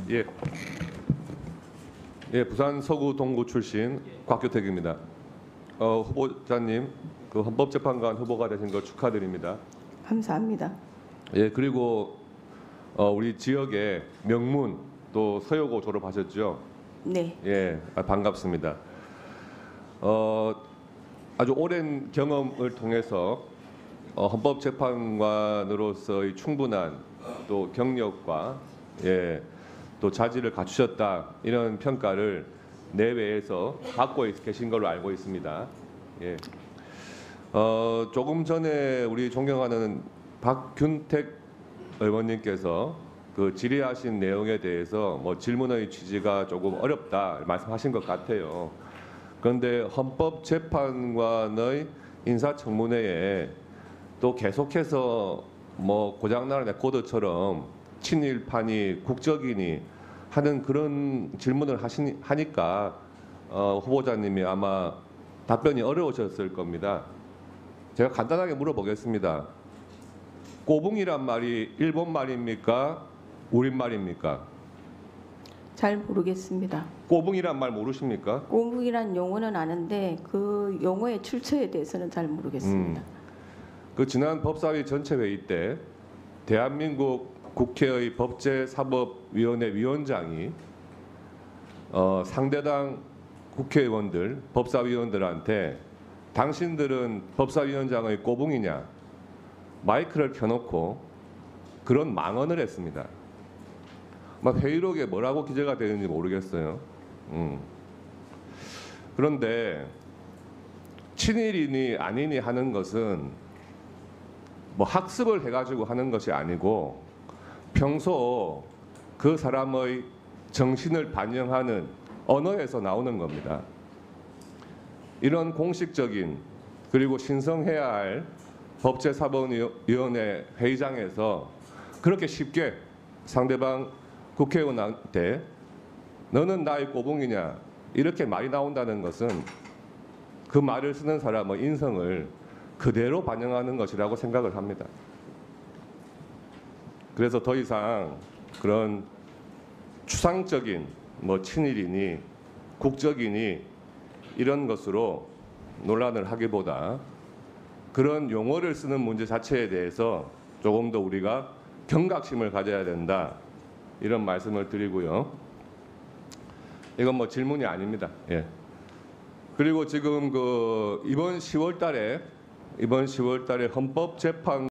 예. 예, 부산 서구 동구 출신 곽규택입니다. 후보자님, 그 헌법재판관 후보가 되신 거 축하드립니다. 감사합니다. 예, 그리고 우리 지역의 명문 또 서여고 졸업하셨죠? 네, 예, 반갑습니다. 아주 오랜 경험을 통해서 헌법재판관으로서의 충분한 또 경력과 또 자질을 갖추셨다 이런 평가를 내외에서 받고 계신 걸로 알고 있습니다. 예. 조금 전에 우리 존경하는 박균택 의원님께서 그 질의하신 내용에 대해서 뭐 질문의 취지가 조금 어렵다 말씀하신 것 같아요. 그런데 헌법재판관의 인사청문회에 또 계속해서 뭐 고장나는 레코드처럼 친일파니 국적이니 하는 그런 질문을 하니까 후보자님이 아마 답변이 어려우셨을 겁니다. 제가 간단하게 물어보겠습니다. 꼬붕이란 말이 일본 말입니까? 우리말입니까? 잘 모르겠습니다. 꼬붕이란 말 모르십니까? 꼬북이란 용어는 아는데 그 용어의 출처에 대해서는 잘 모르겠습니다. 그 지난 법사위 전체 회의 때 대한민국 국회의 법제사법위원회 위원장이 상대당 국회의원들, 법사위원들한테 당신들은 법사위원장의 꼬붕이냐 마이크를 켜놓고 그런 망언을 했습니다. 막 회의록에 뭐라고 기재가 되는지 모르겠어요. 그런데 친일이니 아니니 하는 것은 뭐 학습을 해가지고 하는 것이 아니고 평소 그 사람의 정신을 반영하는 언어에서 나오는 겁니다. 이런 공식적인 그리고 신성해야 할 법제사법위원회 회의장에서 그렇게 쉽게 상대방 국회의원한테 너는 나의 꼬붕이냐 이렇게 말이 나온다는 것은 그 말을 쓰는 사람의 인성을 그대로 반영하는 것이라고 생각을 합니다. 그래서 더 이상 그런 추상적인 뭐 친일이니 국적이니 이런 것으로 논란을 하기보다 그런 용어를 쓰는 문제 자체에 대해서 조금 더 우리가 경각심을 가져야 된다 이런 말씀을 드리고요. 이건 뭐 질문이 아닙니다. 예. 그리고 지금 그 이번 10월 달에 헌법재판